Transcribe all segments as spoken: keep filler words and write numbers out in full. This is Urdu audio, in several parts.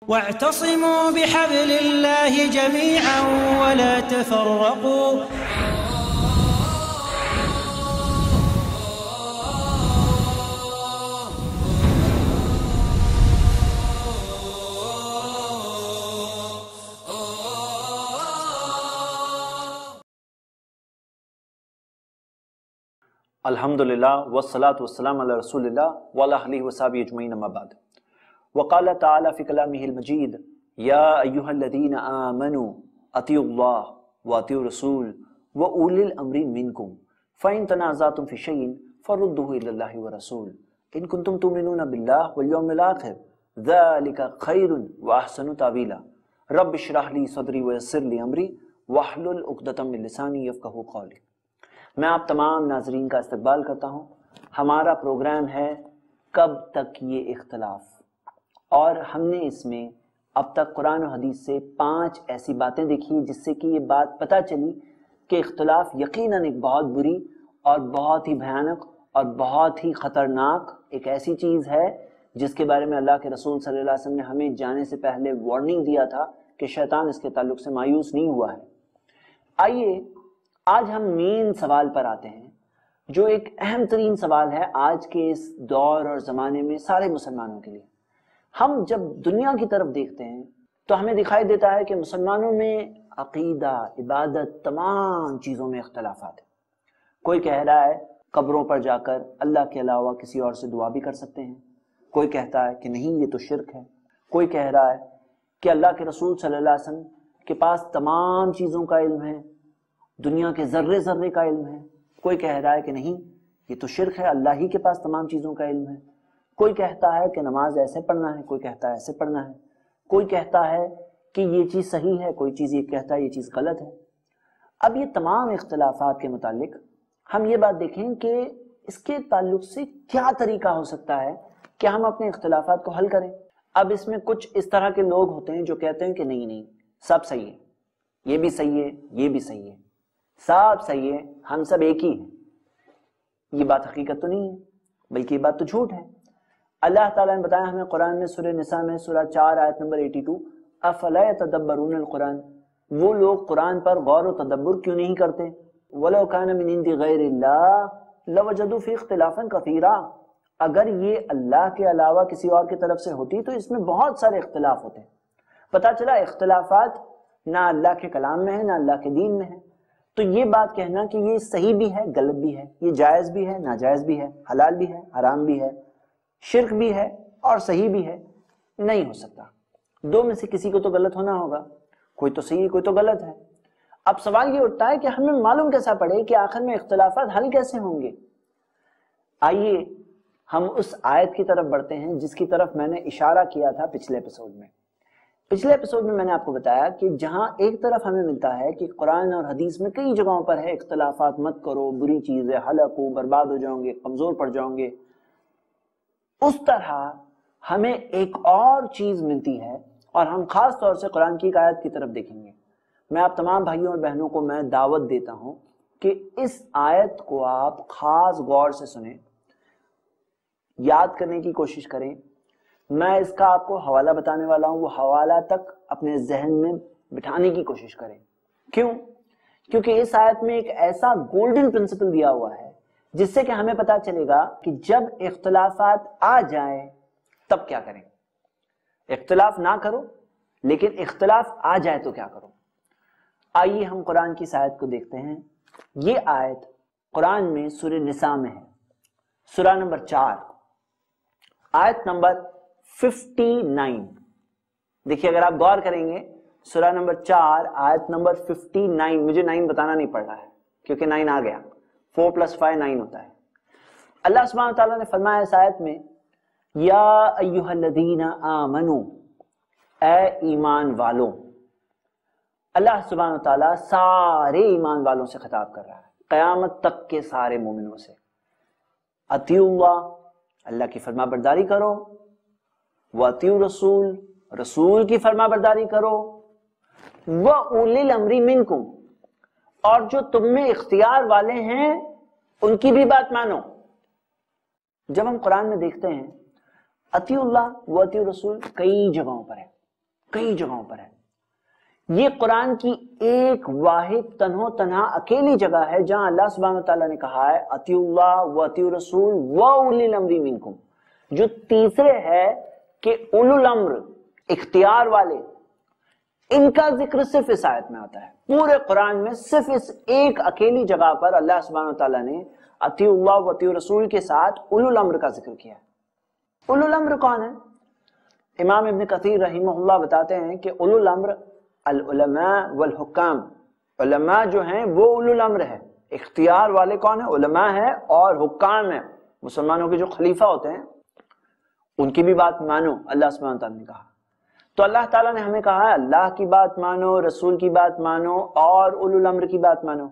واعتصموا بحبل الله جميعا ولا تفرقوا الحمدللہ والصلاة والسلام علی رسول اللہ وعلی آلہ وصحبہ اجمعین اما بعد وقال تعالی فی کلامہ المجید یا ایہا الذین آمنوا اطیعوا اللہ واطیعوا الرسول واولی الامر منکم فإن تنازعتم فی شیء فردوہ الی اللہ والرسول ان کنتم تؤمنون باللہ والیوم الآخر ذلک خیر واحسن تاویلا رب اشرح لی صدری ویسر لی امری واحلل عقدۃ من لسانی یفقہوا قولی۔ میں آپ تمام ناظرین کا استقبال کرتا ہوں۔ ہمارا پروگرام ہے کب تک یہ اختلاف، اور ہم نے اس میں اب تک قرآن و حدیث سے پانچ ایسی باتیں دیکھی جس سے کہ یہ بات پتہ چلی کہ اختلاف یقیناً ایک بہت بری اور بہت ہی بھیانک اور بہت ہی خطرناک ایک ایسی چیز ہے جس کے بارے میں اللہ کے رسول صلی اللہ علیہ وسلم نے ہمیں جانے سے پہلے وارننگ دیا تھا کہ شیطان اس کے تعلق سے مایوس نہیں ہوا ہے۔ آئیے آج ہم مین سوال پر آتے ہیں جو ایک اہم ترین سوال ہے آج کے اس دور اور زمانے میں سارے مسلمانوں کے لیے۔ ہم جب دنیا کی طرف دیکھتے ہیں تو ہمیں دکھائی دیتا ہے کہ مسلمانوں میں عقیدہ، عبادت، تمام چیزوں میں اختلافات ہیں۔ کوئی کہہ رہا ہے قبروں پر جا کر اللہ کے علاوہ کسی اور سے دعا بھی کر سکتے ہیں، کوئی کہتا ہے کہ نہیں یہ تو شرک ہے، کوئی کہہ رہا ہے کہ اللہ کے رسول صلی اللہ علیہ وسلم کے پاس تمام چیزوں کا علم ہے، دنیا کے ذرے ذرے کا علم ہے، کوئی کہہ رہا ہے کہ نہیں یہ تو شرک ہے، اللہ ہی کے پاس تمام چیزوں کا علم ہے، کوئی کہتا ہے کہ نماز ایسے پڑھنا ہے، کوئی کہتا ہے ایسے پڑھنا ہے، کوئی کہتا ہے کہ یہ چیز صحیح ہے، کوئی چیز یہ کہتا ہے یہ چیز غلط ہے۔ اب یہ تمام اختلافات کے متعلق ہم یہ بات دیکھیں کہ اس کے تعلق سے کیا طریقہ ہو سکتا ہے کہ ہم اپنے اختلافات کو حل کریں۔ اب اس میں کچھ اس طرح کے لوگ ہوتے ہیں جو کہتے ہیں کہ نہیں نہیں سب صحیح ہے، یہ بھی صحیح ہے، یہ بھی صحیح ہے، سب صحیح ہے، ہم سب ایک ہی ہیں۔ یہ بات حقیقت تو نہیں ہے، بلکہ یہ بات تو جھوٹ ہے۔ اللہ تعالیٰ نے بتایا ہمیں قرآن میں سورہ نساء میں سورہ چار آیت نمبر باسٹھ، افلا یتدبرون القرآن، وہ لوگ قرآن پر غور و تدبر کیوں نہیں کرتے؟ وَلَوْ كَانَ مِنْ عِنْدِ غَيْرِ اللَّهِ لَوَجَدُوا فِي اخْتِلَافًا كَثِيرًا، اگر یہ اللہ کے علاوہ کسی اور کی طرف سے ہوتی تو اس میں بہت سارے اختلاف ہوتے ہیں۔ پتہ چلا اختلافات نہ اللہ کے کلام میں ہے نہ اللہ کے دین میں ہے۔ تو یہ بات کہنا کہ یہ صحیح بھی ہے غلط بھی ہے، یہ جائز بھی ہے ناجائز بھی ہے، حلال بھی ہے حرام بھی ہے، شرک بھی ہے اور صحیح بھی ہے، نہیں ہو سکتا۔ دو میں سے کسی کو تو غلط ہونا ہوگا، کوئی تو صحیح کوئی تو غلط ہے۔ اب سوال یہ اٹھتا ہے کہ ہمیں معلوم کیسا پڑے کہ آخر میں اختلافات حل کیسے ہوں گے؟ آئیے ہم اس آیت کی طرف بڑھتے ہیں جس کی طرف میں نے اشارہ کیا تھا پچھلے ایپیسوڈ میں۔ پچھلے ایپیسوڈ میں میں نے آپ کو بتایا کہ جہاں ایک طرف ہمیں ملتا ہے کہ قرآن اور حدیث میں کئی جگہوں پر ہے اختلافات مت کرو، بری چیز ہے، ہلاک ہو، برباد ہو جاؤں گے، کمزور پڑ جاؤں گے، اس طرح ہمیں ایک اور چیز ملتی ہے اور ہم خاص طور سے قرآن کی ایک آیت کی طرف دیکھیں گے۔ میں آپ تمام بھائیوں اور بہنوں کو میں دعوت دیتا ہوں کہ اس آیت کو آپ خاص غور سے سنیں، یاد کرنے کی کوشش کریں۔ میں اس کا آپ کو حوالہ بتانے والا ہوں، وہ حوالہ تک اپنے ذہن میں بٹھانے کی کوشش کریں۔ کیوں؟ کیونکہ اس آیت میں ایک ایسا گولڈن پرنسپل دیا ہوا ہے جس سے کہ ہمیں پتا چلے گا کہ جب اختلافات آ جائیں تب کیا کریں۔ اختلاف نہ کرو لیکن اختلاف آ جائے تو کیا کرو۔ آئیے ہم قرآن کی اس آیت کو دیکھتے ہیں۔ یہ آیت قرآن میں سورہ نساء میں ہے، سورہ نمبر چار آیت نمبر ففٹی نائن۔ دیکھیے اگر آپ غور کریں گے سورہ نمبر چار آیت نمبر ففٹی نائن، مجھے نائن بتانا نہیں پڑ رہا ہے کیونکہ نائن آ گیا، فور پلس فائیو نائن ہوتا ہے۔ اللہ سبحانہ وتعالیٰ نے فرمایا اس آیت میں یا ایہا الذین آمنو، اے ایمان والوں۔ اللہ سبحانہ وتعالیٰ سارے ایمان والوں سے خطاب کر رہا ہے، قیامت تک کے سارے مومنوں سے۔ اطیعوا اللہ، اللہ کی فرما برداری کرو، وَأَطِيعُوا رسول، رسول کی فرما برداری کرو، وَأُولِي الْأَمْرِ مِنْكُمْ، اور جو تم میں اختیار والے ہیں ان کی بھی بات مانو۔ جب ہم قرآن میں دیکھتے ہیں اطیعوا اللہ و اطیعوا رسول کئی جگہوں پر ہے، کئی جگہوں پر ہے. یہ قرآن کی ایک واحد تنہو تنہا اکیلی جگہ ہے جہاں اللہ سبحانہ وتعالیٰ نے کہا ہے اطیعوا اللہ و اطیعوا الرسول و اولی الامر منکم. جو تیسرے ہے کہ اولو الامر اختیار والے، ان کا ذکر صرف اس آیت میں آتا ہے. پورے قرآن میں صرف اس ایک اکیلی جگہ پر اللہ سبحانہ وتعالیٰ نے اطیعوا اللہ و اطیعوا الرسول کے ساتھ اولو الامر کا ذکر کیا ہے. اولو الامر کون ہے؟ امام ابن کثیر رحمہ اللہ بتاتے ہیں کہ اولو الامر العلماء والحکام. علماء جو ہیں وہ اولو الامر ہے. اختیار والے کون ہیں؟ علماء ہیں اور حکام ہیں. مسلمانوں کے جو خلیفہ ہوتے ہیں ان کی بھی بات مانو، اللہ سبحانہ وتعالیٰ نے کہا. تو اللہ تعالیٰ نے ہمیں کہا ہے اللہ کی بات مانو، رسول کی بات مانو اور اولو الامر کی بات مانو.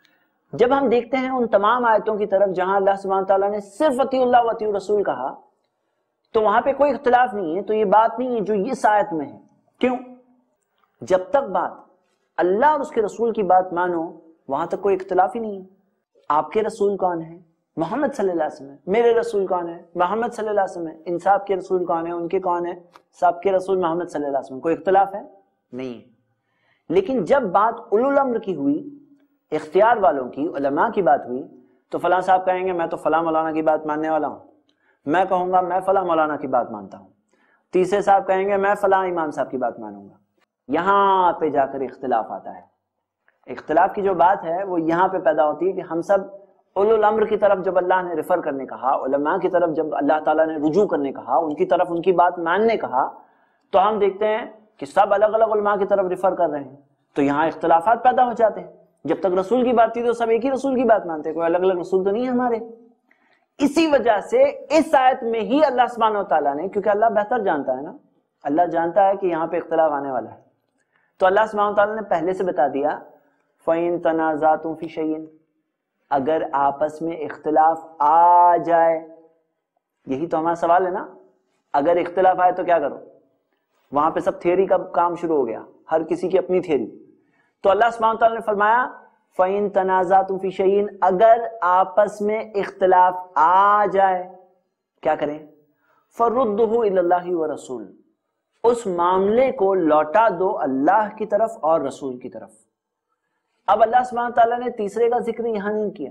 جب ہم دیکھتے ہیں ان تمام آیتوں کی طرف جہاں اللہ سبحانہ وتعالیٰ نے صرف اطیعوا اللہ و اطیعوا الرسول کہا تو وہاں پہ کوئی اختلاف نہیں ہے. تو یہ بات نہیں ہے جو اس آیت میں ہے. کیوں؟ جب تک بات اللہ اور اس کے رسول کی بات مانو وہاں تک کوئی اختلاف ہی نہیں ہے. آپ کے رسول کون ہیں؟ محمد صلی اللہ علیہ وسلم. میرے رسول کون ہیں؟ محمد صلی اللہ علیہ وسلم. ان صاحب کے رسول کون ہیں؟ ان کے کون ہیں؟ صاحب کے رسول محمد صلی اللہ علیہ وسلم. کوئی اختلاف ہے؟ نہیں ہے. لیکن جب بات اولو الامر کی ہوئی، اختیار والوں کی، علماء کی بات ہوئی، تو فلاں صاحب کہیں گے میں تو فلاں مولانا کی بات ماننے والا ہوں. میں کہوں گا میں فلاں مولانا کی بات مانتا ہوں. تیسرے صاحب کہیں گے میں فلاں امام صاحب کی بات مانوں گا. یہاں پہ جا کر اختلاف آتا ہے. اختلاف کی جو بات ہے وہ یہاں پہ پیدا ہوتی ہے کہ ہم سب اولو الامر کی طرف جب اللہ نے ریفر کرنے کہا، علماء کی طرف جب اللہ تعالیٰ نے رجوع کرنے کہا، ان کی طرف ان کی بات ماننے کہا، تو ہم دیکھتے ہیں کہ سب الگ الگ علماء کی طرف ریفر کر رہے ہیں. تو یہاں اختلافات پیدا ہو جاتے ہیں. جب تک رسول کی بات تھی تو سب ایک ہی رسول کی بات مانتے، کوئی الگ الگ رسول تو نہیں ہے ہمارے. اسی وجہ سے اس آیت میں ہی اللہ سبحانہ وتعالیٰ نے، کیونکہ اللہ بہتر جانتا ہے نا، اللہ جانتا ہے کہ یہاں پہ اختلاف آنے والا ہے، تو اللہ سبحانہ وتعالیٰ نے پہلے سے بتا دیا فَإِن تَنَازَعْتُمْ فِي شَيْءٍ، اگر آپس میں اختلاف آ جائے. یہی تو ہمارا سوال ہے نا، اگر اختلاف آئے تو کیا کرو؟ وہاں پہ سب تھیوری کا کام شروع ہو گیا، ہر کسی کی اپنی تھیوری. تو اللہ سبحانہ وتعالیٰ نے فرمایا فَإِن تَنَازَعْتُمْ فِي شَيْءٍ، اگر آپس میں اختلاف آ جائے کیا کریں؟ فَرُدُّهُ إِلَى اللَّهِ وَرَسُولِ، اس معاملے کو لوٹا دو اللہ کی طرف اور رسول کی طرف. اب اللہ سبحانہ تعالیٰ نے تیسرے کا ذکر یہاں نہیں کیا.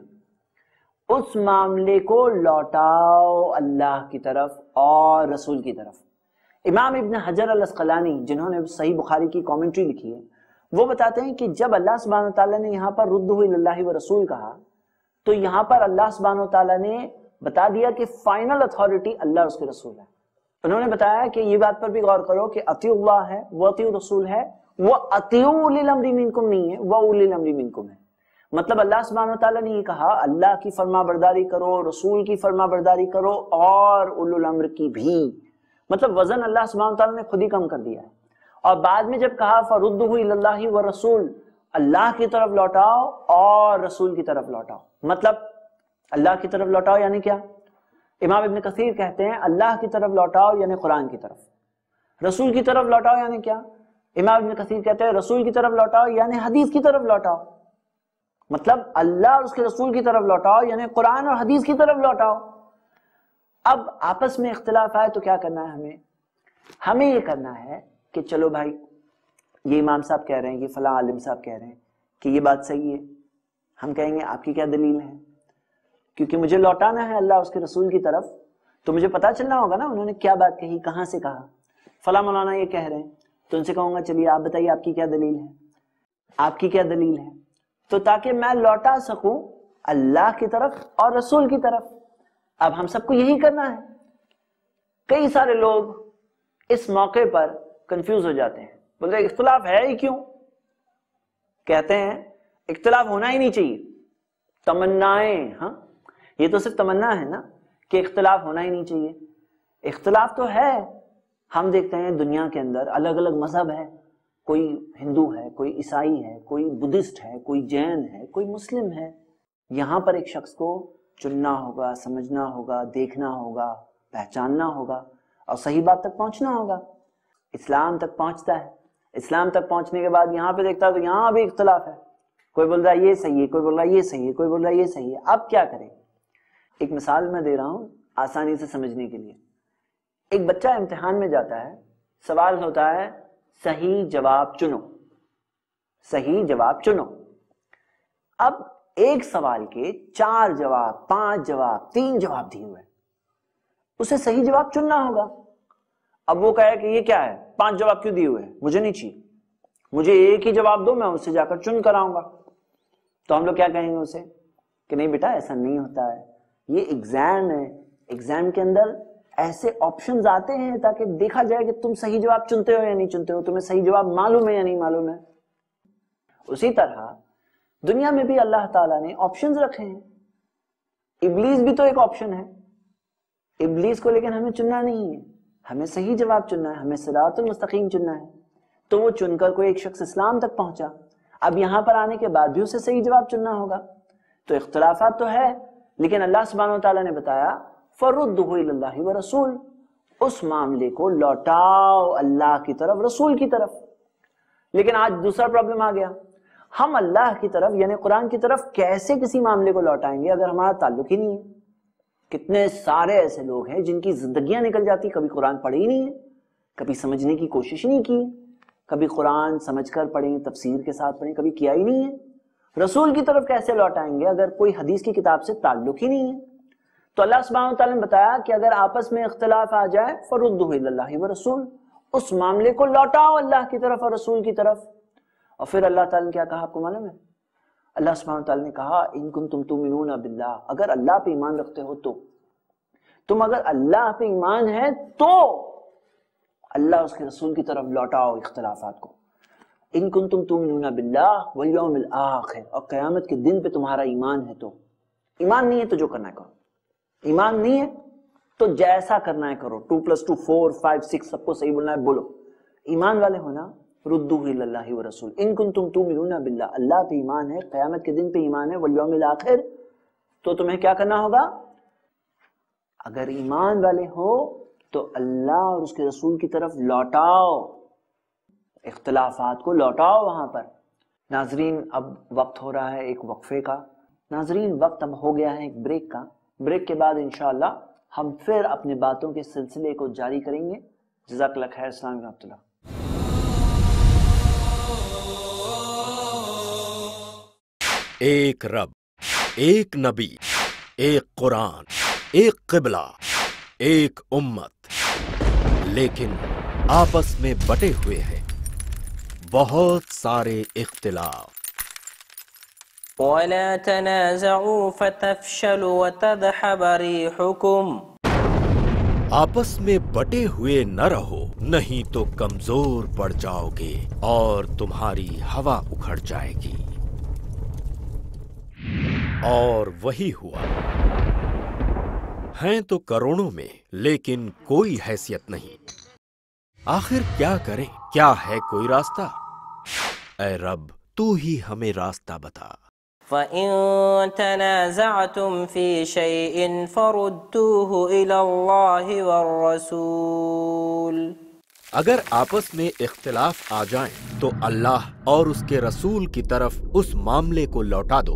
اس معاملے کو لوٹاؤ اللہ کی طرف اور رسول کی طرف. امام ابن حجر الاسقلانی جنہوں نے صحیح بخاری کی کامنٹری لکھی ہے وہ بتاتے ہیں کہ جب اللہ سبحانہ تعالیٰ نے یہاں پر ردہ الی اللہ و رسول کہا تو یہاں پر اللہ سبحانہ تعالیٰ نے بتا دیا کہ فائنل اتھارٹی اللہ اور اس کے رسول ہے. انہوں نے بتایا کہ یہ بات پر بھی غور کرو کہ اطیعوا اللہ ہے، وہ اطیعوا رسول ہے، وہ اطیعوا اولی الامر منکم نہیں ہے، وہ اولی الامر منکم ہے. مطلب اللہ سبحانہ تعالیٰ نے یہ کہا اللہ کی فرما برداری کرو، رسول کی فرما برداری کرو اور اولو الامر کی بھی. مطلب وزن اللہ سبحانہ تعالیٰ نے خود ہی کم کر دیا ہے. اور بعد میں جب کہا فردہ الی اللہ والرسول، اللہ کی طرف لوٹاؤ اور رسول کی طرف لوٹاؤ. مطلب اللہ کی طرف لوٹاؤ یعنی کیا؟ امام ابن کثیر کہتے ہیں اللہ کی طرف لوٹاؤ یعنی قرآن کی طرف، رسول کی طرف لوٹاؤ یعنی کیا؟ امام ابن کثیر کہتے ہیں رسول کی طرف لوٹاؤ یعنی حدیث کی طرف لوٹاؤ. مطلب اللہ اور اس کے رسول کی طرف لوٹاؤ یعنی قرآن اور حدیث کی طرف لوٹاؤ. اب آپس میں اختلاف آئے تو کیا کرنا ہے؟ ہمیں ہمیں یہ کرنا ہے کہ چلو بھائی یہ امام صاحب کہہ رہے ہیں، یہ فلاں عالم صاحب کہہ رہے ہیں کہ یہ بات صحیح ہے. ہم کہیں گے آپ کی کیا دلیل ہے؟ کیونکہ مجھے لوٹانا ہے اللہ اس کے رسول کی طرف تو مجھے پتا چلنا ہوگا نا انہوں نے کیا بات کہی، کہاں سے کہا. فلاں مولانا یہ کہہ رہے ہیں تو ان سے کہوں گا چلیے آپ بتائیے آپ کی کیا دلیل ہے، آپ کی کیا دلیل ہے، تو تاکہ میں لوٹا سکوں اللہ کی طرف اور رسول کی طرف. اب ہم سب کو یہی کرنا ہے. کئی سارے لوگ اس موقع پر کنفیوز ہو جاتے ہیں، بولتے ہیں اختلاف ہے ہی کیوں؟ کہتے ہیں اختلاف ہونا ہی نہیں چاہیے. تمنائیں، ہاں یہ تو صرف تمنا ہے نا کہ اختلاف ہونا ہی نہیں چاہیے. اختلاف تو ہے. ہم دیکھتے ہیں دنیا کے اندر الگ الگ مذہب ہے، کوئی ہندو ہے، کوئی عیسائی ہے، کوئی بدھسٹ ہے، کوئی جین ہے، کوئی مسلم ہے. یہاں پر ایک شخص کو چننا ہوگا، سمجھنا ہوگا، دیکھنا ہوگا، پہچاننا ہوگا اور صحیح بات تک پہنچنا ہوگا. اسلام تک پہنچتا ہے، اسلام تک پہنچنے کے بعد یہاں پہ دیکھتا ہے تو یہاں بھی اختلاف ہے. کوئی بول رہا ہے یہ صحیح ہے، کوئی بول رہا ہے یہ صحیح ہے، کوئی بول رہا ہے یہ صحیح ہے. اب کیا کریں؟ ایک مثال میں دے رہا ہوں آسانی سے سمجھنے کے لیے. ایک بچہ امتحان میں جاتا ہے، سوال ہوتا ہے صحیح جواب چنو، صحیح جواب چنو۔ اب ایک سوال کے چار جواب، پانچ جواب، تین جواب دیے ہوئے، اسے صحیح جواب چننا ہوگا۔ اب وہ کہے کہ یہ کیا ہے، پانچ جواب کیوں دیے ہوئے، مجھے نہیں چاہیے، مجھے ایک ہی جواب دو، میں اس سے جا کر چن کر آؤں گا۔ تو ہم لوگ کیا کہیں گے اسے کہ نہیں بیٹا ایسا نہیں ہوتا ہے، یہ ایگزام ہے، ایگزام کے اندر ایسے آپشنز آتے ہیں تاکہ دیکھا جائے کہ تم صحیح جواب چنتے ہو یا نہیں چنتے ہو، تمہیں صحیح جواب معلوم ہے یا نہیں معلوم ہے۔ اسی طرح دنیا میں بھی اللہ تعالیٰ نے آپشنز رکھے ہیں، ابلیس بھی تو ایک آپشن ہے، ابلیس کو لیکن ہمیں چننا نہیں ہے، ہمیں صحیح جواب چننا ہے، ہمیں صراط المستقیم چننا ہے۔ تو وہ چن کر کوئی ایک شخص اسلام تک پہنچا، اب یہاں پر آنے کے بعد بھی اسے صحیح جواب چننا ہوگا۔ تو اختلافات تو ہے، لیکن اللہ سبحانہ وتعالیٰ نے بتایا فَرُدُّهُ إِلَى اللَّهِ وَرَسُولِ، اس معاملے کو لوٹاؤ اللہ کی طرف، رسول کی طرف۔ لیکن آج دوسرا پرابلم آ گیا، ہم اللہ کی طرف یعنی قرآن کی طرف کیسے کسی معاملے کو لوٹائیں گے اگر ہمارا تعلق ہی نہیں ہے؟ کتنے سارے ایسے لوگ ہیں جن کی زندگیاں نکل جاتی، کبھی قرآن پڑھے ہی نہیں ہے، کبھی سمجھنے کی کوشش نہیں کی، کبھی قرآن سمجھ کر پڑھیں، تفسیر کے ساتھ پڑھیں، کبھی کیا ہی نہیں ہے۔ رسول کی طرف کیسے لوٹائیں گے اگر کوئی حدیث کی کتاب سے تعلق ہی نہیں ہے؟ تو اللہ سبحانہ وتعالیٰ نے بتایا کہ اگر آپس میں اختلاف آ جائے فَرُدُّهُ إِلَى اللَّهِ وَرَسُولِ، اس معاملے کو لوٹاؤ اللہ کی طرف اور رسول کی طرف۔ اور پھر اللہ تعالیٰ نے کیا کہا آپ کو معلوم ہے؟ اللہ سبحانہ وتعالیٰ نے کہا ان کنتم تؤمنون باللہ، اگر اللہ پہ ایمان رکھتے ہو تو، تم اگر اللہ پہ ایمان ہے تو اللہ اس کے رسول کی طرف لوٹاؤ اختلافات کو۔ ان کنتم تؤمنون باللہ والیوم الآخر، اور قیامت کے دن پہ تمہارا ایمان ہے تو۔ ایمان نہیں ہے تو جو کرنا ہے کرو، ایمان نہیں ہے تو جیسا کرنا ہے کرو، two plus two four five six سب کو صحیح بولنا ہے بولو۔ ایمان والے ہونا ردوہ الی اللہ ورسول، ان کنتم تؤمنون باللہ، اللہ پہ ایمان ہے، قیامت کے دن پہ ایمان ہے، والیوم الآخر، تو تمہیں کیا کرنا ہوگا؟ اگر ایمان والے ہو تو اللہ اور اس کے رسول کی طرف لوٹاؤ، اختلافات کو لوٹاؤ وہاں پر۔ ناظرین اب وقت ہو رہا ہے ایک وقفے کا، ناظرین وقت اب ہو گیا ہے ایک بریک کا، بریک کے بعد انشاءاللہ ہم پھر اپنے باتوں کے سلسلے کو جاری کریں گے۔ جزاک اللہ خیر، السلام علیکم ورحمۃ اللہ۔ ایک رب، ایک نبی، ایک قرآن، ایک قبلہ، ایک امت، لیکن آپس میں بٹے ہوئے ہیں بہت سارے اختلاف۔ وَلَا تَنَازَعُوا فَتَفْشَلُوا وَتَذْهَبَ رِيحُكُمْ، آپس میں بٹے ہوئے نہ رہو، نہیں تو کمزور پڑ جاؤ گے اور تمہاری ہوا اکھڑ جائے گی۔ اور وہی ہوا، ہیں تو کروڑوں میں لیکن کوئی حیثیت نہیں۔ آخر کیا کریں؟ کیا ہے کوئی راستہ؟ اے رب تو ہی ہمیں راستہ بتا۔ فَإِن تَنَازَعْتُمْ فِي شَيْءٍ فَرُدُّوهُ إِلَى اللَّهِ وَالرَّسُولِ، اگر آپس میں اختلاف آ جائیں تو اللہ اور اس کے رسول کی طرف اس معاملے کو لوٹا دو۔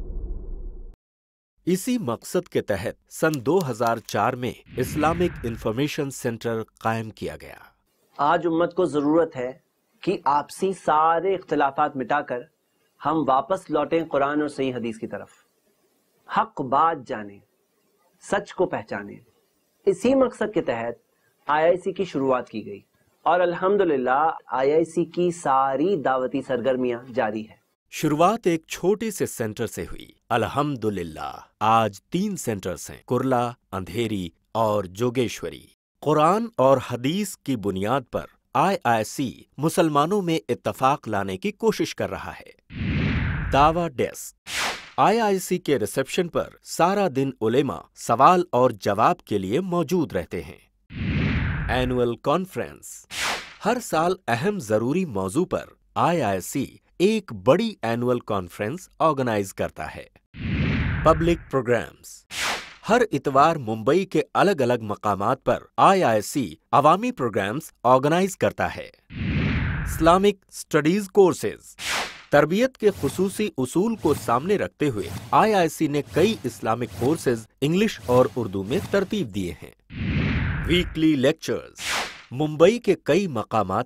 اسی مقصد کے تحت سن دو ہزار چار میں اسلامک انفارمیشن سینٹر قائم کیا گیا۔ آج امت کو ضرورت ہے کہ آپسی سارے اختلافات مٹا کر ہم واپس لوٹیں قرآن اور صحیح حدیث کی طرف، حق بات جانیں، سچ کو پہچانیں۔ اسی مقصد کے تحت آئی آئی سی کی شروعات کی گئی اور الحمدللہ آئی آئی سی کی ساری دعوتی سرگرمیاں جاری ہے۔ شروعات ایک چھوٹے سے سینٹر سے ہوئی، الحمدللہ آج تین سینٹرز ہیں، کرلا، اندھیری اور جوگیشوری۔ قرآن اور حدیث کی بنیاد پر آئی آئی سی مسلمانوں میں اتفاق لانے کی کوشش کر رہا ہے۔ دعوی ڈیسک، آئی آئی سی کے ریسیپشن پر سارا دن علماء سوال اور جواب کے لیے موجود رہتے ہیں۔ اینول کانفرنس، ہر سال اہم ضروری موضوع پر آئی آئی سی ایک بڑی اینول کانفرنس آرگنائز کرتا ہے۔ پبلک پروگرامز، ہر اتوار ممبئی کے الگ الگ مقامات پر آئی آئی سی عوامی پروگرامز آرگنائز کرتا ہے۔ اسلامک اسٹڈیز کورسز، تربیت کے خصوصی اصول کو سامنے رکھتے ہوئے آئی آئی سی نے کئی اسلامک کورسز انگلش اور اردو میں ترتیب دیے ہیں۔ ویکلی لیکچرز، ممبئی کے کئی مقامات پر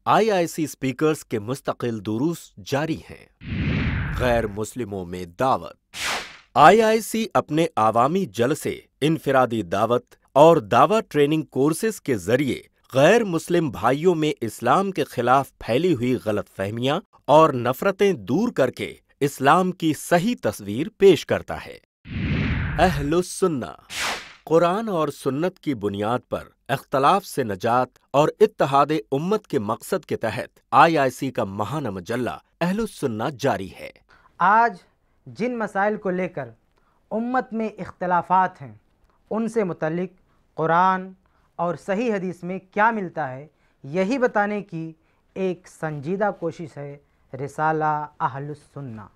آئی آئی سی اسپیکرز کے مستقل دروس جاری ہیں۔ غیر مسلموں میں دعوت۔ آئی آئی سی اپنے عوامی جلسے، انفرادی دعوت اور دعوت ٹریننگ کورسز کے ذریعے غیر مسلم بھائیوں میں اسلام کے خلاف پھیلی ہوئی غلط فہمیاں اور نفرتیں دور کر کے اسلام کی صحیح تصویر پیش کرتا ہے۔ اہل السنہ، قرآن اور سنت کی بنیاد پر اختلاف سے نجات اور اتحاد امت کے مقصد کے تحت آئی آئی سی کا ماہانہ مجلہ اہل السنہ جاری ہے۔ آج جن مسائل کو لے کر امت میں اختلافات ہیں، ان سے متعلق قرآن اور صحیح حدیث میں کیا ملتا ہے، یہی بتانے کی ایک سنجیدہ کوشش ہے رسالہ اہل السنہ۔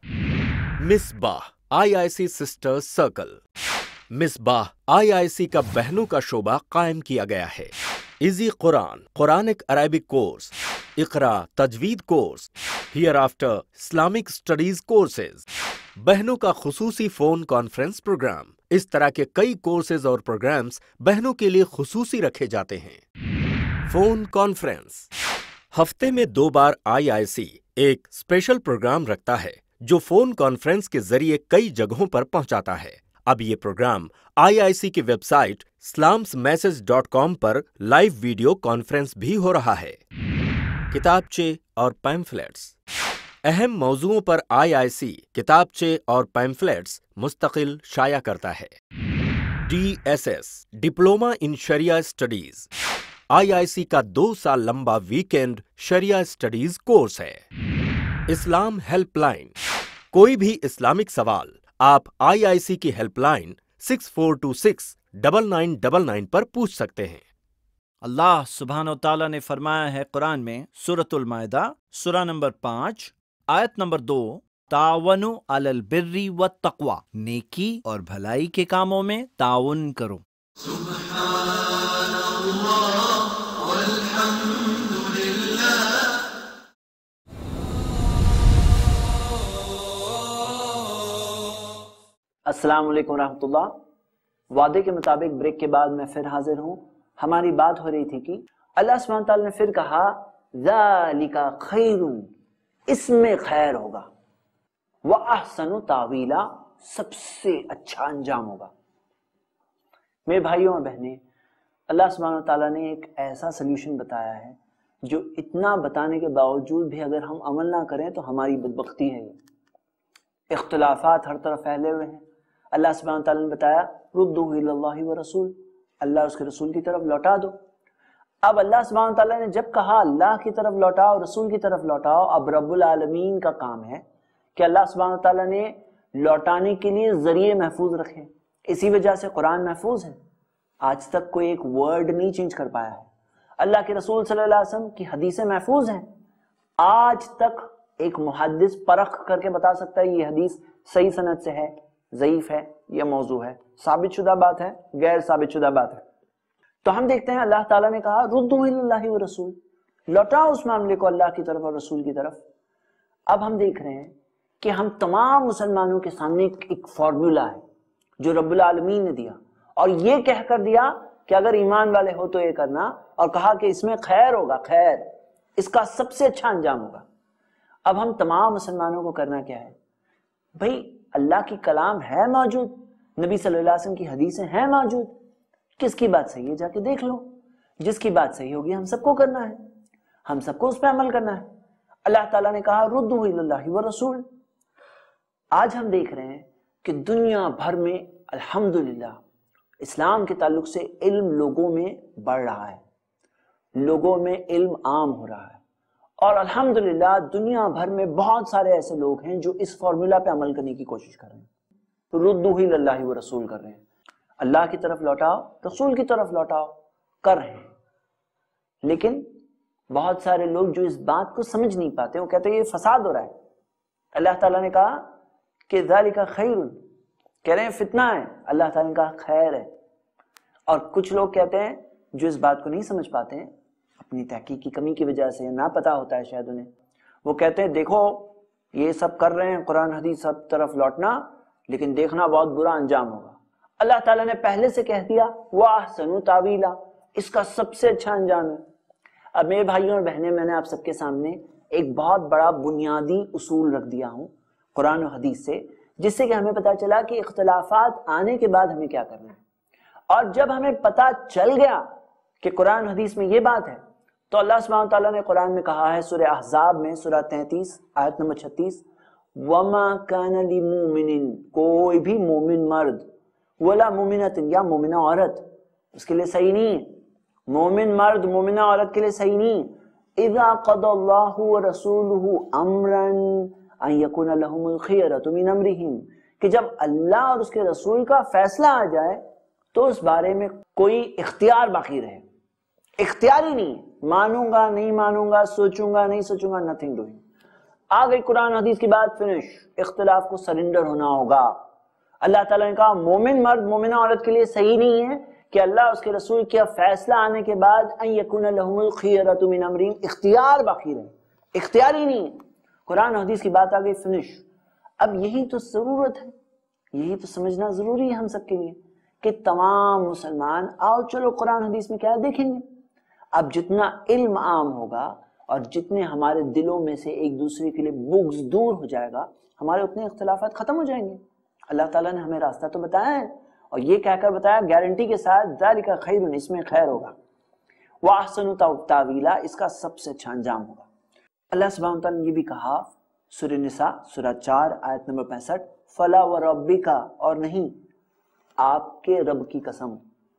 Misbah I I C sister circle. Misbah I I C کا بہنوں کا شعبہ قائم کیا گیا ہے۔ Easy Quran, Quranic Arabic course, Iqra Tajweed course, hereafter Islamic studies courses, بہنوں کا خصوصی فون کانفرنس پروگرام، اس طرح کے کئی کورسز اور پروگرامز بہنوں کے لیے خصوصی رکھے جاتے ہیں۔ Phone conference. ہفتے میں دو بار آئی آئی سی ایک اسپیشل پروگرام رکھتا ہے جو فون کانفرنس کے ذریعے کئی جگہوں پر پہنچاتا ہے۔ اب یہ پروگرام آئی آئی سی کی website islams message dot com پر لائیو ویڈیو کانفرنس بھی ہو رہا ہے۔ کتابچے اور پیمفلیٹس۔ اہم موضوعوں پر آئی آئی سی کتابچے اور پیمفلیٹس مستقل شائع کرتا ہے۔ D S S diploma in Shariah studies I I C کا دو سال لمبا ویکینڈ شریعہ اسٹڈیز کورس ہے۔ Islam helpline. کوئی بھی اسلامک سوال آپ آئی آئی سی کی helpline six four two six double nine double nine پر پوچھ سکتے ہیں۔ اللہ سبحانہ و تعالیٰ نے فرمایا ہے قرآن میں سورۃ المائدہ سورہ نمبر پانچ آیت نمبر دو، تعاونوا علی البر والتقوی، نیکی اور بھلائی کے کاموں میں تعاون کرو۔ السلام علیکم ورحمۃ اللہ۔ وعدے کے مطابق بریک کے بعد میں پھر حاضر ہوں۔ ہماری بات ہو رہی تھی کہ اللہ سبحانہ تعالیٰ نے پھر کہا ذالک خیر، اس میں خیر ہوگا، وَأَحْسَنُ تَأْوِيلًا، سب سے اچھا انجام ہوگا۔ میرے بھائیوں اور بہنیں، اللہ سبحانہ تعالیٰ نے ایک ایسا سلیوشن بتایا ہے جو اتنا بتانے کے باوجود بھی اگر ہم عمل نہ کریں تو ہماری بدبختی ہے۔ یہ اختلافات ہر طرف پھیلے ہوئے ہیں۔ اللہ سبحانہ تعالیٰ نے بتایا ردوا الی اللہ ورسول، اللہ اس کے رسول کی طرف لوٹا دو۔ اب اللہ سبحانہ تعالیٰ نے جب کہا اللہ کی طرف لوٹاؤ، رسول کی طرف لوٹاؤ، اب رب العالمین کا کام ہے کہ اللہ سبحانہ تعالیٰ نے لوٹانے کے لیے ذریعے محفوظ رکھے۔ اسی وجہ سے قرآن محفوظ ہے، آج تک کوئی ایک ورڈ نہیں چینج کر پایا ہے۔ اللہ کے رسول صلی اللہ علیہ وسلم کی حدیثیں محفوظ ہیں، آج تک ایک محدث پرکھ کر کے بتا سکتا ہے یہ حدیث صحیح سند سے ہے، ضعیف ہے یا موضوع ہے، ثابت شدہ بات ہے، غیر ثابت شدہ بات ہے۔ تو ہم دیکھتے ہیں اللہ تعالیٰ نے کہا ردوا الی اللہ ورسول، لوٹاؤ اس معاملے کو اللہ کی طرف اور رسول کی طرف۔ اب ہم دیکھ رہے ہیں کہ ہم تمام مسلمانوں کے سامنے ایک فارمولا ہے جو رب العالمین نے دیا، اور یہ کہہ کر دیا کہ اگر ایمان والے ہو تو یہ کرنا، اور کہا کہ اس میں خیر ہوگا، خیر اس کا سب سے اچھا انجام ہوگا۔ اب ہم تمام مسلمانوں کو کرنا کیا ہے؟ بھئی اللہ کی کلام ہے موجود، نبی صلی اللہ علیہ وسلم کی حدیثیں ہیں موجود، کس کی بات صحیح ہے جا کے دیکھ لو، جس کی بات صحیح ہوگی ہم سب کو کرنا ہے، ہم سب کو اس پہ عمل کرنا ہے۔ اللہ تعالیٰ نے کہا ردوا الی اللہ والرسول۔ آج ہم دیکھ رہے ہیں کہ دنیا بھر میں الحمدللہ اسلام کے تعلق سے علم لوگوں میں بڑھ رہا ہے، لوگوں میں علم عام ہو رہا ہے، اور الحمدللہ دنیا بھر میں بہت سارے ایسے لوگ ہیں جو اس فارمولا پہ عمل کرنے کی کوشش کر رہے ہیں، ردوا الی اللہ والرسول کر رہے ہیں، اللہ کی طرف لوٹاؤ، رسول کی طرف لوٹاؤ کر رہے ہیں۔ لیکن بہت سارے لوگ جو اس بات کو سمجھ نہیں پاتے، وہ کہتے ہیں یہ فساد ہو رہا ہے۔ اللہ تعالیٰ نے کہا کہ ذالک خیر، کہہ رہے ہیں فتنہ ہے، اللہ تعالیٰ نے کہا خیر ہے۔ اور کچھ لوگ کہتے ہیں جو اس بات کو نہیں سمجھ پاتے ہیں، اپنی تحقیق کی کمی کی وجہ سے، نہ پتا ہوتا ہے شاید انہیں، وہ کہتے ہیں دیکھو یہ سب کر رہے ہیں قرآن حدیث سب طرف لوٹنا، لیکن دیکھنا بہت برا انجام ہوگا۔ اللہ تعالیٰ نے پہلے سے کہہ دیا وَأَحْسَنُ تَأْوِيلًا، اس کا سب سے اچھا انجام ہے۔ اب میرے بھائیوں اور بہنیں، میں نے آپ سب کے سامنے ایک بہت بڑا بنیادی اصول رکھ دیا ہوں قرآن و حدیث سے، جس سے کہ ہمیں پتا چلا کہ اختلافات آنے کے بعد ہمیں کیا کرنا ہے۔ اور جب ہمیں پتا چل گیا کہ قرآن و حدیث میں یہ بات ہے، تو اللہ سبحانہ وتعالیٰ نے قرآن میں کہا ہے سورہ احزاب میں سورہ تینتیس آیت نمبر چھتیس، وَمَا كَانَ لِمُؤْمِنٍ، کوئی بھی مومن مرد، وَلَا مُؤْمِنَةٍ، یا مومنہ عورت، اس کے لیے صحیح نہیں ہے، مومن مرد مومنہ عورت کے لیے صحیح نہیں، اِذَا قَضَى اللَّهُ وَرَسُولُهُ أَمْرًا أَن يَكُونَ لَهُمُ الْخِيَرَةُ مِنْ أَمْرِهِمْ، کہ جب اللہ اور اس کے رسول کا فیصلہ آ جائے تو اس بارے میں کوئی اختیار باقی رہے، اختیار ہی نہیں ہے، مانوں گا نہیں مانوں گا، سوچوں گا نہیں سوچوں گا، نتھنگ ڈوئنگ۔ آ گئی قرآن حدیث کی بات، فنش، اختلاف کو سرنڈر ہونا ہوگا۔ اللہ تعالیٰ نے کہا مومن مرد مومنہ عورت کے لیے صحیح نہیں ہے کہ اللہ اس کے رسول کا فیصلہ آنے کے بعد ان یکون لہم الخیرۃ من امرہم، اختیار باقی رہے، اختیار ہی نہیں ہے۔ قرآن حدیث کی بات آ گئی، فنش۔ اب یہی تو ضرورت ہے، یہی تو سمجھنا ضروری ہے ہم سب کے لیے کہ تمام مسلمان آؤ چلو قرآن حدیث میں کیا دیکھیں گے۔ اب جتنا علم عام ہوگا اور جتنے ہمارے دلوں میں سے ایک دوسرے کے لیے بغض دور ہو جائے گا، ہمارے اتنے اختلافات ختم ہو جائیں گے۔ اللہ تعالیٰ نے ہمیں راستہ تو بتایا ہے، اور یہ کہہ کر بتایا گارنٹی کے ساتھ، ذالک خیر، اس میں خیر ہوگا، واحسن تاویلا، اس کا سب سے اچھا انجام ہوگا۔ اللہ سبحانہ وتعالیٰ نے یہ بھی کہا سورہ نساء سورہ چار آیت نمبر پینسٹھ، فلا وربک، اور نہیں، آپ کے رب کی قسم،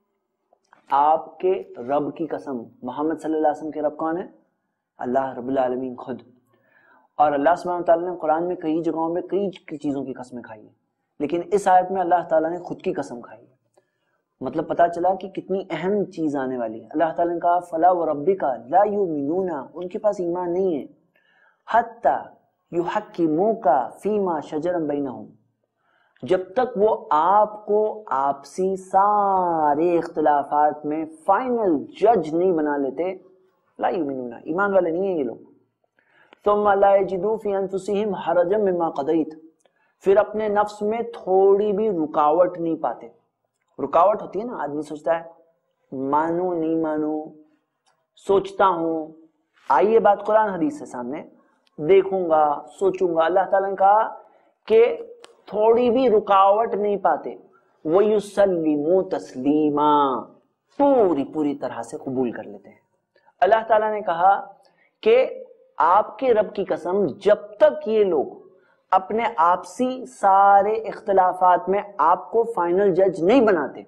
آپ کے رب کی قسم۔ محمد صلی اللہ علیہ وسلم کے رب کون ہے؟ اللہ رب العالمین خود۔ اور اللہ سبحانہ وتعالیٰ نے قرآن میں کئی جگہوں میں کئی چیزوں کی قسمیں کھائی ہیں، لیکن اس آیت میں اللہ تعالیٰ نے خود کی قسم کھائی ہے۔ مطلب پتا چلا کہ کتنی اہم چیز آنے والی ہے۔ اللہ تعالیٰ نے کہا فلا وربک لا یؤمنون، ان کے پاس ایمان نہیں ہے، حتی یحکموک فیما شجر بینہم، جب تک وہ آپ کو آپسی سارے اختلافات میں فائنل جج نہیں بنا لیتے، لا یؤمنون، ایمان والے نہیں ہیں یہ لوگ۔ ثم لا یجدوا فی انفسہم حرجا مما قضیت، پھر اپنے نفس میں تھوڑی بھی رکاوٹ نہیں پاتے۔ رکاوٹ ہوتی ہے نا، آدمی سوچتا ہے مانو نہیں مانو، سوچتا ہوں، آئیے بات قرآن حدیث سے سامنے، دیکھوں گا سوچوں گا۔ اللہ تعالیٰ نے کہا کہ تھوڑی بھی رکاوٹ نہیں پاتے، وَيُسَلِّمُوا تَسْلِيمًا، پوری پوری طرح سے قبول کر لیتے ہیں۔ اللہ تعالیٰ نے کہا کہ آپ کے رب کی قسم، جب تک یہ لوگ اپنے آپسی سارے اختلافات میں آپ کو فائنل جج نہیں بناتے،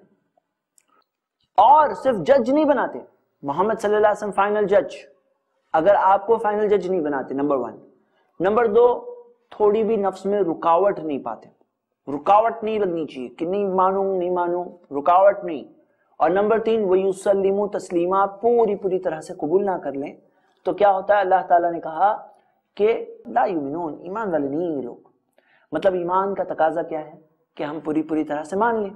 اور صرف جج نہیں بناتے، محمد صلی اللہ علیہ وسلم فائنل جج، اگر آپ کو فائنل جج نہیں بناتے، نمبر ون۔ نمبر دو، تھوڑی بھی نفس میں رکاوٹ نہیں پاتے، رکاوٹ نہیں لگنی چاہیے کہ نہیں مانوں نہیں مانوں، رکاوٹ نہیں۔ اور نمبر تین، وَيُسَلِّمُوا تَسْلِيمًا، پوری پوری طرح سے قبول نہ کر لیں، تو کیا ہوتا ہے؟ اللہ تعالیٰ نے کہا کہ لا یؤمنون، ایمان والے نہیں ہیں یہ لوگ۔ مطلب ایمان کا تقاضا کیا ہے؟ کہ ہم پوری پوری طرح سے مان لیں۔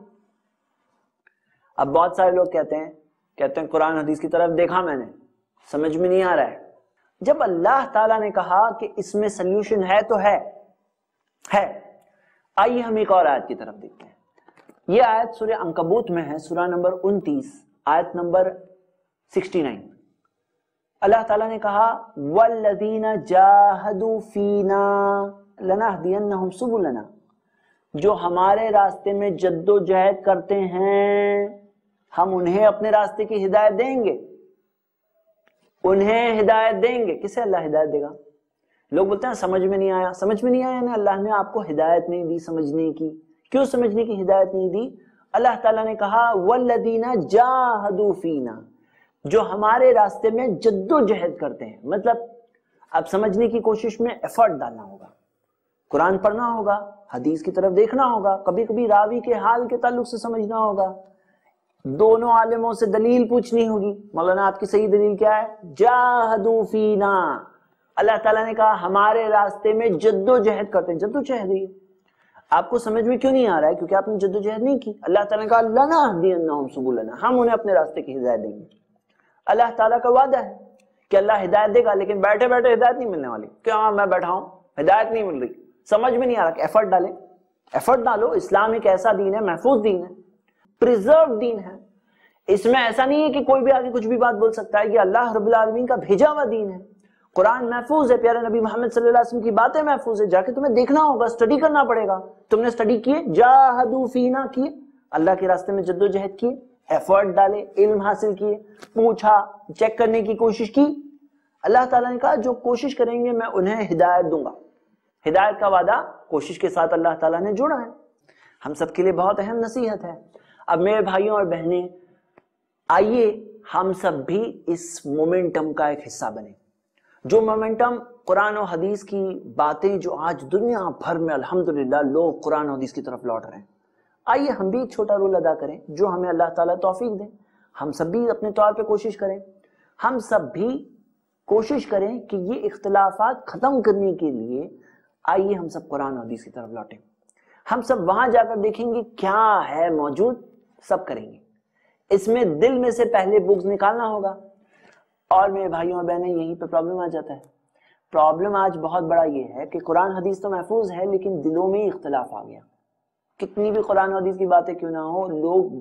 اب بہت سارے لوگ کہتے ہیں کہتے ہیں قرآن حدیث کی طرف دیکھا میں نے، سمجھ میں نہیں آ رہا ہے۔ جب اللہ تعالیٰ نے کہا کہ اس میں سلیوشن ہے تو ہے ہے آئیے ہم ایک اور آیت کی طرف دیکھتے ہیں۔ یہ آیت سورہ عنکبوت میں ہے، سورہ نمبر انتیس آیت نمبر سکسٹی نائن۔ اللہ تعالیٰ نے کہا وَالَّذِينَ جَاهَدُوا فِينَا لَنَهْدِيَنَّهُمْ سُبُلَنَا، جو ہمارے راستے میں جد و جہد کرتے ہیں ہم انہیں اپنے راستے کی ہدایت دیں گے، انہیں ہدایت دیں گے۔ کسے اللہ ہدایت دے گا؟ لوگ بولتے ہیں سمجھ میں نہیں آیا، سمجھ میں نہیں آیا نا، اللہ نے آپ کو ہدایت نہیں دی سمجھنے کی۔ کیوں سمجھنے کی ہدایت نہیں دی؟ اللہ تعالیٰ نے کہا وَالَّذِينَ جَاهَدُوا فِينَا، جو ہمارے راستے میں جد و جہد کرتے ہیں۔ مطلب اب سمجھنے کی کوشش میں ایفرٹ ڈالنا ہوگا، قرآن پڑھنا ہوگا، حدیث کی طرف دیکھنا ہوگا، کبھی کبھی راوی کے حال کے تعلق سے سمجھنا ہوگا، دونوں عالموں سے دلیل پوچھنی ہوگی، مولانا آپ کی صحیح دلیل کیا ہے؟ جاہدوا فینا، اللہ تعالیٰ نے کہا ہمارے راستے میں جد و جہد کرتے ہیں۔ جد و جہد ہے، آپ کو سمجھ میں کیوں نہیں آ رہا ہے؟ کیونکہ آپ نے جد و جہد نہیں کی۔ اللہ تعالیٰ نے کہا لَنَهْدِيَنَّهُمْ سُبُلَنَا، ہم انہیں اپنے راستے کی ہدایت دیں گے۔ اللہ تعالیٰ کا وعدہ ہے کہ اللہ ہدایت دے گا، لیکن بیٹھے بیٹھے ہدایت نہیں ملنے والی کہ ہاں میں بیٹھا ہوں ہدایت نہیں مل رہی، سمجھ میں نہیں آ رہا، کہ ایفرٹ ڈالیں، ایفرٹ ڈالو۔ اسلام ایک ایسا دین ہے، محفوظ دین ہے، پریزرو دین ہے، اس میں ایسا نہیں ہے کہ کوئی بھی آگے کچھ بھی بات بول سکتا ہے. یہ اللہ رب العالمین کا بھیجا ہوا دین ہے. قرآن محفوظ ہے, پیارے نبی محمد صلی اللہ علیہ وسلم کی باتیں محفوظ ہے. جا کے تمہیں دیکھنا ہوگا, اسٹڈی کرنا پڑے گا. تم نے اسٹڈی کیے, جاہدوا فینا کیے, اللہ کے راستے میں جد و جہد کیے, ایفرٹ ڈالے, علم حاصل کیے, پوچھا, چیک کرنے کی کوشش کی. اللہ تعالیٰ نے کہا جو کوشش کریں گے میں انہیں ہدایت دوں گا. ہدایت کا وعدہ کوشش کے ساتھ اللہ تعالیٰ نے جوڑا ہے. ہم سب کے لیے بہت اہم نصیحت ہے. اب میرے بھائیوں اور بہنیں, آئیے ہم سب بھی اس مومنٹم کا ایک حصہ بنیں. جو مومنٹم قرآن و حدیث کی باتیں جو آج دنیا بھر میں الحمدللہ لوگ قرآن و حدیث کی طرف لوٹ رہے ہیں, آئیے ہم بھی ایک چھوٹا رول ادا کریں جو ہمیں اللہ تعالیٰ توفیق دے. ہم سب بھی اپنے طور پہ کوشش کریں. ہم سب بھی کوشش کریں کہ یہ اختلافات ختم کرنے کے لیے آئیے ہم سب قرآن و حدیث کی طرف لوٹیں. ہم سب وہاں جا کر دیکھیں گے کیا ہے موجود, سب کریں گے. اس میں دل میں سے پہلے بغض نکالنا ہوگا. اور میرے بھائیوں اور بہنیں یہیں پہ پرابلم آ جاتا ہے. پرابلم آج بہت بڑا یہ ہے کہ قرآن حدیث تو محفوظ ہے لیکن دلوں میں اختلاف آ گیا. کتنی بھی قرآن حدیث کی باتیں کیوں نہ ہو,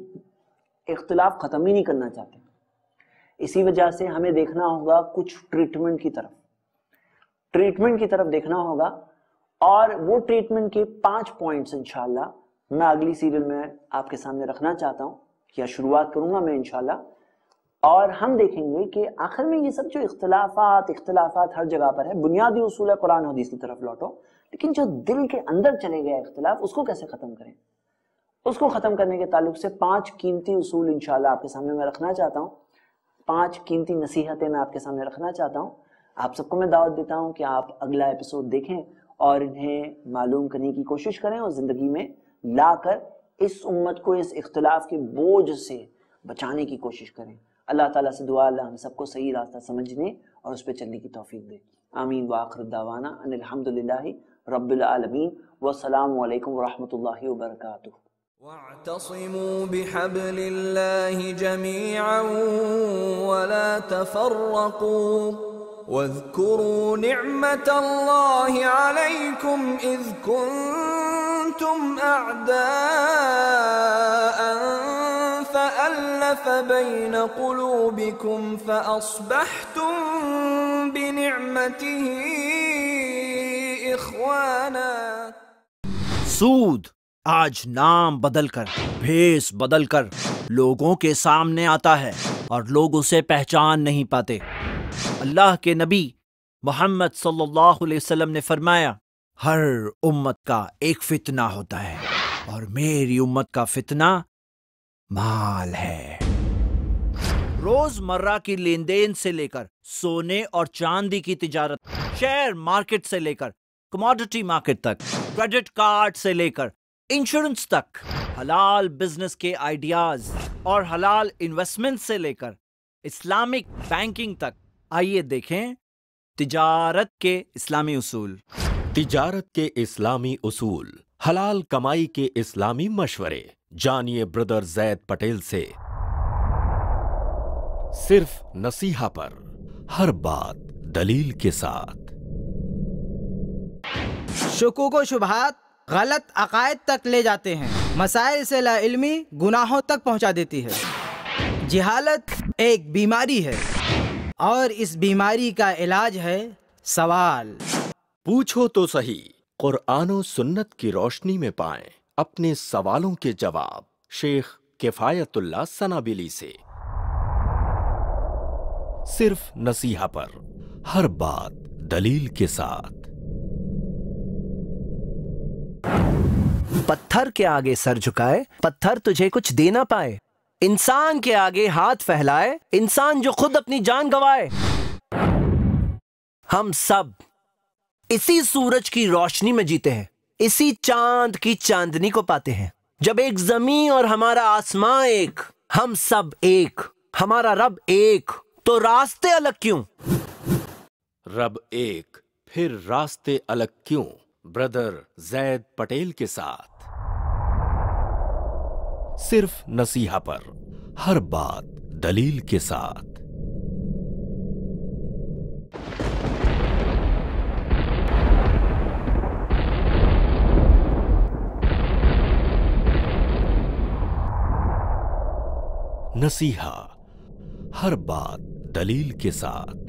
لوگ اختلاف ختم ہی نہیں کرنا چاہتے. اسی وجہ سے ہمیں دیکھنا ہوگا کچھ ٹریٹمنٹ کی طرف ٹریٹمنٹ کی طرف دیکھنا ہوگا. اور وہ ٹریٹمنٹ کے پانچ پوائنٹس انشاءاللہ میں اگلی سیریل میں آپ کے سامنے رکھنا چاہتا ہوں, یا شروعات کروں گا میں انشاءاللہ. اور ہم دیکھیں گے کہ آخر میں یہ سب جو اختلافات اختلافات ہر جگہ پر ہے, بنیادی اصول ہے قرآن و حدیث کی طرف لوٹو, لیکن جو دل کے اندر چلے گئے اختلاف اس کو کیسے ختم کریں. اس کو ختم کرنے کے تعلق سے پانچ قیمتی اصول انشاءاللہ آپ کے سامنے میں رکھنا چاہتا ہوں. پانچ قیمتی نصیحتیں میں آپ کے سامنے رکھنا چاہتا ہوں. آپ سب کو میں دعوت دیتا ہوں کہ آپ اگلا ایپیسوڈ دیکھیں اور انہیں معلوم کرنے کی کوشش کریں اور زندگی میں لا کر اس امت کو اس اختلاف کے بوجھ سے بچانے کی کوشش کریں. اللہ تعالیٰ سے دعا اللہ ہم سب کو صحیح راستہ سمجھنے اور اس پہ چلنے کی توفیق دے. آمین. وآخر دعوانا ان الحمدللہ رب العالمین, والسلام علیکم ورحمۃ اللہ وبرکاتہ. واعتصموا بحبل الله جميعا ولا تفرقوا واذكروا نعمة الله عليكم إذ كنتم أعداء فألف بين قلوبكم فأصبحتم بنعمته إخوانا. سود آج نام بدل کر, بھیس بدل کر لوگوں کے سامنے آتا ہے اور لوگ اسے پہچان نہیں پاتے. اللہ کے نبی محمد صلی اللہ علیہ وسلم نے فرمایا, ہر امت کا ایک فتنہ ہوتا ہے اور میری امت کا فتنہ مال ہے. روز مرہ کی لین دین سے لے کر سونے اور چاندی کی تجارت, شیئر مارکیٹ سے لے کر کموڈٹی مارکیٹ تک, کریڈٹ کارڈ سے لے کر انشورنس تک, حلال بزنس کے آئیڈیاز اور حلال انویسٹمنٹ سے لے کر اسلامک بینکنگ تک. آئیے دیکھیں تجارت کے اسلامی اصول. تجارت کے اسلامی اصول, حلال کمائی کے اسلامی مشورے. جانیے بردر زید پٹیل سے. صرف نصیحہ پر, ہر بات دلیل کے ساتھ. شکوک و شبہات غلط عقائد تک لے جاتے ہیں. مسائل سے لا علمی گناہوں تک پہنچا دیتی ہے. جہالت ایک بیماری ہے اور اس بیماری کا علاج ہے سوال. پوچھو تو صحیح, قرآن و سنت کی روشنی میں پائیں اپنے سوالوں کے جواب. شیخ کفایت اللہ سنابلی سے. صرف نصیحہ پر, ہر بات دلیل کے ساتھ. پتھر کے آگے سر جھکائے, پتھر تجھے کچھ دے نہ پائے. انسان کے آگے ہاتھ پھیلائے, انسان جو خود اپنی جان گوائے. ہم سب اسی سورج کی روشنی میں جیتے ہیں, اسی چاند کی چاندنی کو پاتے ہیں. جب ایک زمین اور ہمارا آسمان ایک, ہم سب ایک, ہمارا رب ایک, تو راستے الگ کیوں؟ رب ایک, پھر راستے الگ کیوں؟ بردر زید پٹیل کے ساتھ. صرف نصیحہ پر, ہر بات دلیل کے ساتھ. नसीहा, हर बात दलील के साथ।